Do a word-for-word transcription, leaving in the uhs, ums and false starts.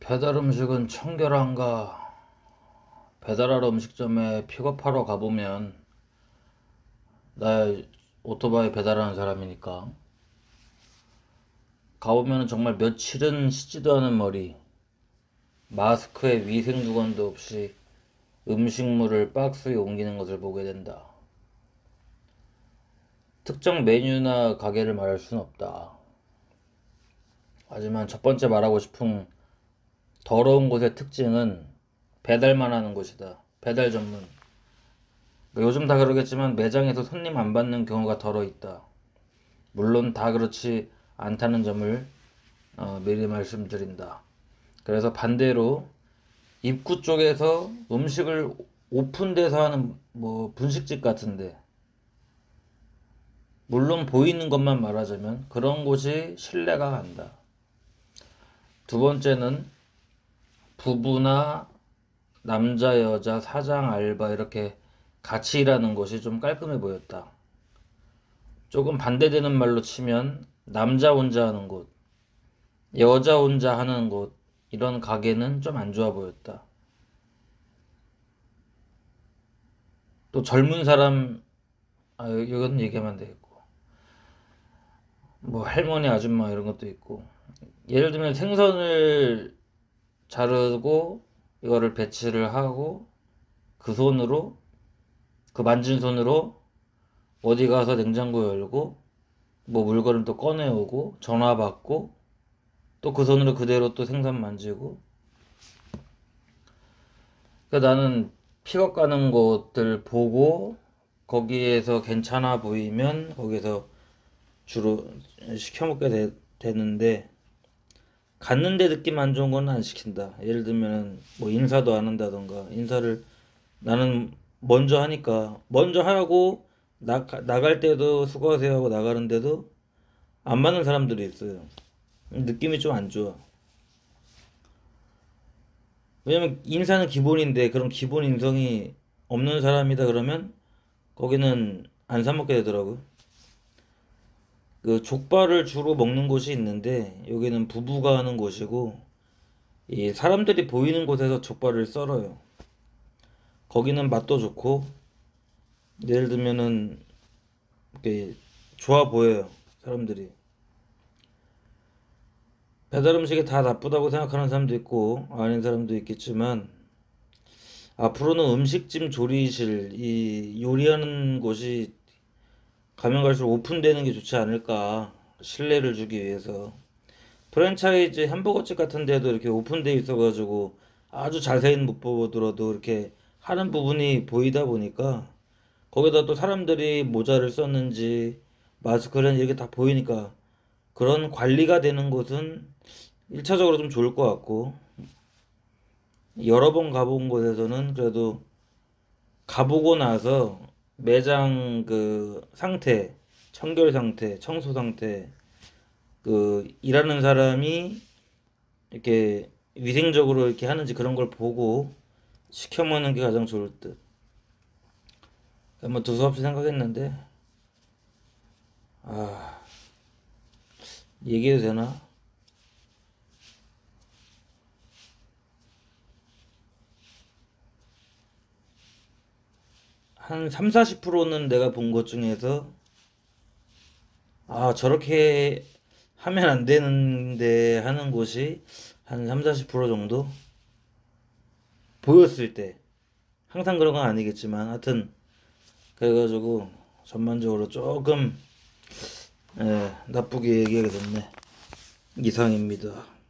배달 음식은 청결한가? 배달하러 음식점에 픽업하러 가보면 나 오토바이 배달하는 사람이니까 가보면 정말 며칠은 씻지도 않은 머리, 마스크에 위생두건도 없이 음식물을 박스에 옮기는 것을 보게 된다. 특정 메뉴나 가게를 말할 수는 없다. 하지만 첫 번째 말하고 싶은 더러운 곳의 특징은 배달만 하는 곳이다. 배달 전문. 요즘 다 그러겠지만 매장에서 손님 안 받는 경우가 덜어 있다. 물론 다 그렇지 않다는 점을 어, 미리 말씀드린다. 그래서 반대로 입구 쪽에서 음식을 오픈돼서 하는 뭐 분식집 같은데, 물론 보이는 것만 말하자면 그런 곳이 신뢰가 간다. 두 번째는 부부나 남자, 여자, 사장, 알바 이렇게 같이 일하는 곳이 좀 깔끔해 보였다. 조금 반대되는 말로 치면 남자 혼자 하는 곳, 여자 혼자 하는 곳, 이런 가게는 좀 안 좋아 보였다. 또 젊은 사람, 아, 이건 얘기하면 안 되겠고, 뭐 할머니, 아줌마 이런 것도 있고, 예를 들면 생선을 자르고 이거를 배치를 하고 그 손으로, 그 만진 손으로 어디 가서 냉장고 열고 뭐 물건을 또 꺼내오고 전화 받고 또 그 손으로 그대로 또 생선 만지고. 그러니까 나는 픽업 가는 곳들 보고 거기에서 괜찮아 보이면 거기서 주로 시켜 먹게 되, 되는데, 갔는데 느낌 안 좋은 건 안 시킨다. 예를 들면 뭐 인사도 안 한다던가, 인사를 나는 먼저 하니까 먼저 하고 나, 나갈 때도 수고하세요 하고 나가는데도 안 맞는 사람들이 있어요. 느낌이 좀 안 좋아. 왜냐면 인사는 기본인데 그런 기본 인성이 없는 사람이다 그러면 거기는 안 사 먹게 되더라고. 그 족발을 주로 먹는 곳이 있는데 여기는 부부가 하는 곳이고, 이 사람들이 보이는 곳에서 족발을 썰어요. 거기는 맛도 좋고, 예를 들면은 이렇게 좋아 보여요, 사람들이. 배달 음식이 다 나쁘다고 생각하는 사람도 있고 아닌 사람도 있겠지만, 앞으로는 음식점 조리실, 이 요리하는 곳이 가면 갈수록 오픈되는 게 좋지 않을까, 신뢰를 주기 위해서. 프랜차이즈 햄버거집 같은 데도 이렇게 오픈돼 있어가지고 아주 자세히는 못 보더라도 이렇게 하는 부분이 보이다 보니까, 거기다 또 사람들이 모자를 썼는지 마스크를 했는지 이렇게 다 보이니까 그런 관리가 되는 곳은 일 차적으로 좀 좋을 것 같고, 여러 번 가본 곳에서는 그래도 가보고 나서 매장 그 상태, 청결 상태, 청소 상태, 그 일하는 사람이 이렇게 위생적으로 이렇게 하는지 그런 걸 보고 시켜 먹는 게 가장 좋을 듯. 한번 두서없이 생각했는데, 아, 얘기해도 되나? 한 삼, 사십 퍼센트는 내가 본 것 중에서 아, 저렇게 하면 안 되는데 하는 곳이 한 삼, 사십 퍼센트 정도 보였을 때. 항상 그런 건 아니겠지만 하여튼 그래가지고 전반적으로 조금 예, 나쁘게 얘기하게 됐네. 이상입니다.